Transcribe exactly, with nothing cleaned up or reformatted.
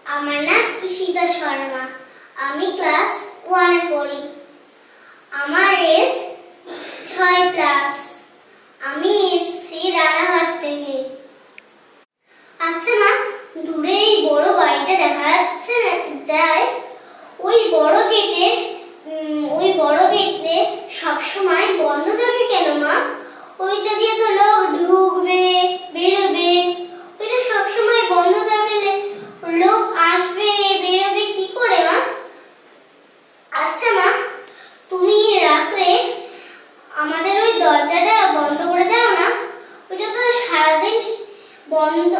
আমার নাম ঈশিতা শর্মা। আমি ক্লাস ওয়ানে পড়ি। আমার এজ ছয় প্লাস। আমি এসছি রানাঘাট থেকে। আচ্ছা মা, দূরে এই বড় বাড়িটা দেখা যাচ্ছে যায়, ওই বড় গেটের ওই বড় গেটে সবসময় বন্ধ থাকে কেন মা? ওইটা দিয়ে তো লোক ঢুকবে বেরোবে, ওইটা সবসময় বন্ধ থাকলে লোক আসবে বেরোবে কি করে মা? আচ্ছা মা, তুমি রাত্রে আমাদের ওই দরজাটা বন্ধ করে দাও না, ওইটা তো সারাদিন বন্ধ